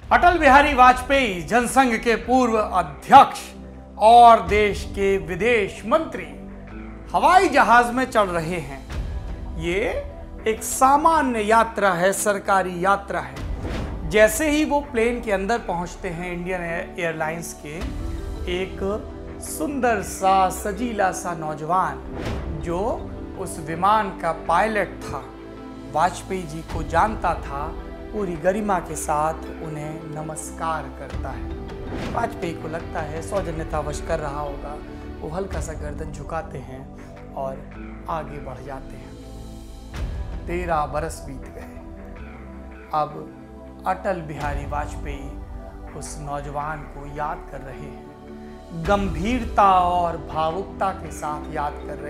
अटल बिहारी वाजपेयी जनसंघ के पूर्व अध्यक्ष और देश के विदेश मंत्री हवाई जहाज में चढ़ रहे हैं। ये एक सामान्य यात्रा है, सरकारी यात्रा है। जैसे ही वो प्लेन के अंदर पहुंचते हैं इंडियन एयरलाइंस के, एक सुंदर सा सजीला सा नौजवान जो उस विमान का पायलट था, वाजपेयी जी को जानता था, पूरी गरिमा के साथ उन्हें नमस्कार करता है। वाजपेयी को लगता है सौजन्यतावश कर रहा होगा, वो हल्का सा गर्दन झुकाते हैं और आगे बढ़ जाते हैं। 13 बरस बीत गए। अब अटल बिहारी वाजपेयी उस नौजवान को याद कर रहे हैं, गंभीरता और भावुकता के साथ याद कर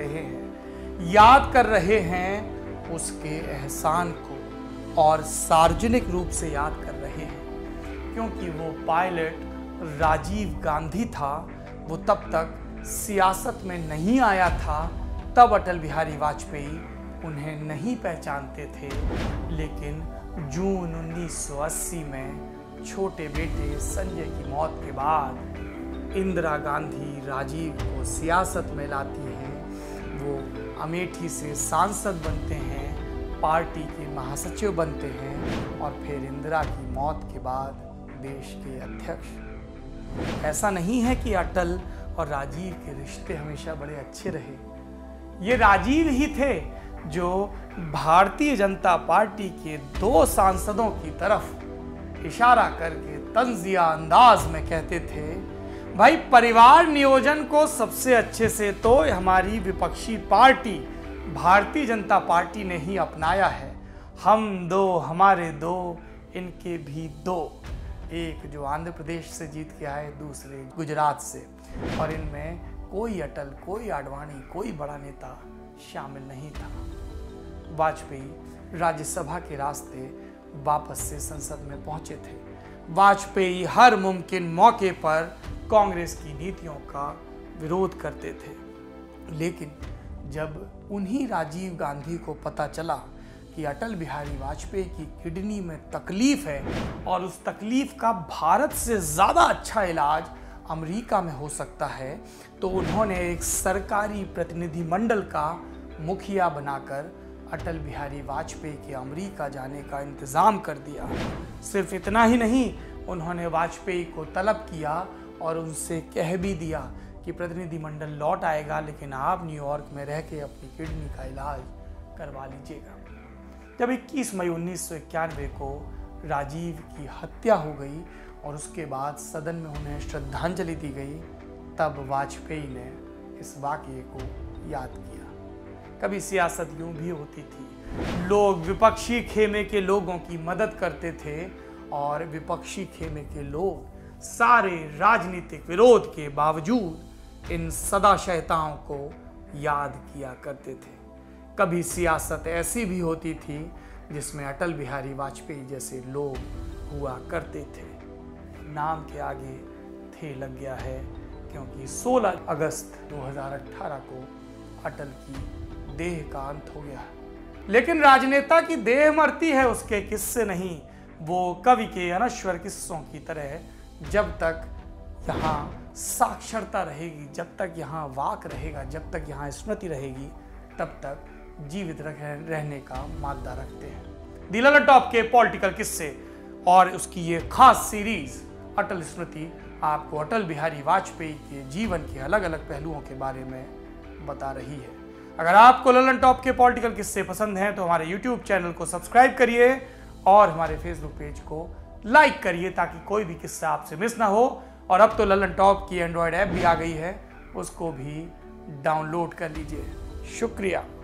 रहे हैं उसके एहसान को, और सार्वजनिक रूप से याद कर रहे हैं, क्योंकि वो पायलट राजीव गांधी था। वो तब तक सियासत में नहीं आया था, तब अटल बिहारी वाजपेयी उन्हें नहीं पहचानते थे। लेकिन जून 1980 में छोटे बेटे संजय की मौत के बाद इंदिरा गांधी राजीव को सियासत में लाती हैं। वो अमेठी से सांसद बनते हैं, पार्टी के महासचिव बनते हैं और फिर इंदिरा की मौत के बाद देश के अध्यक्ष। ऐसा नहीं है कि अटल और राजीव के रिश्ते हमेशा बड़े अच्छे रहे। ये राजीव ही थे जो भारतीय जनता पार्टी के 2 सांसदों की तरफ इशारा करके तंजिया अंदाज में कहते थे, भाई परिवार नियोजन को सबसे अच्छे से तो हमारी विपक्षी पार्टी भारतीय जनता पार्टी ने ही अपनाया है। हम 2, हमारे 2, इनके भी 2। एक जो आंध्र प्रदेश से जीत के आए, दूसरे गुजरात से, और इनमें कोई अटल, कोई आडवाणी, कोई बड़ा नेता शामिल नहीं था। वाजपेयी राज्यसभा के रास्ते वापस से संसद में पहुंचे थे। वाजपेयी हर मुमकिन मौके पर कांग्रेस की नीतियों का विरोध करते थे। लेकिन जब उन्हीं राजीव गांधी को पता चला कि अटल बिहारी वाजपेयी की किडनी में तकलीफ है और उस तकलीफ का भारत से ज़्यादा अच्छा इलाज अमेरिका में हो सकता है, तो उन्होंने एक सरकारी प्रतिनिधिमंडल का मुखिया बनाकर अटल बिहारी वाजपेयी के अमेरिका जाने का इंतज़ाम कर दिया। सिर्फ इतना ही नहीं, उन्होंने वाजपेयी को तलब किया और उनसे कह भी दिया कि प्रतिनिधिमंडल लौट आएगा, लेकिन आप न्यूयॉर्क में रह के अपनी किडनी का इलाज करवा लीजिएगा। जब 21 मई 1991 को राजीव की हत्या हो गई और उसके बाद सदन में उन्हें श्रद्धांजलि दी गई, तब वाजपेयी ने इस वाक़ये को याद किया। कभी सियासत यूं भी होती थी, लोग विपक्षी खेमे के लोगों की मदद करते थे और विपक्षी खेमे के लोग सारे राजनीतिक विरोध के बावजूद इन सदाशयताओं को याद किया करते थे। कभी सियासत ऐसी भी होती थी जिसमें अटल बिहारी वाजपेयी जैसे लोग हुआ करते थे। नाम के आगे थे लग गया है, क्योंकि 16 अगस्त 2018 को अटल की देह का अंत हो गया। लेकिन राजनेता की देह मरती है, उसके किस्से नहीं। वो कवि के अनश्वर किस्सों की तरह जब तक यहाँ साक्षरता रहेगी, जब तक यहाँ वाक रहेगा, जब तक यहाँ स्मृति रहेगी, तब तक जीवित रहने का मादा रखते हैं। दी लल्लनटॉप के पॉलिटिकल किस्से और उसकी ये खास सीरीज अटल स्मृति आपको अटल बिहारी वाजपेयी के जीवन के अलग अलग पहलुओं के बारे में बता रही है। अगर आपको लल्लनटॉप के पॉलिटिकल किस्से पसंद हैं तो हमारे YouTube चैनल को सब्सक्राइब करिए और हमारे Facebook पेज को लाइक करिए, ताकि कोई भी किस्सा आपसे मिस ना हो। और अब तो लल्लनटॉप की एंड्रॉयड ऐप भी आ गई है, उसको भी डाउनलोड कर लीजिए। शुक्रिया।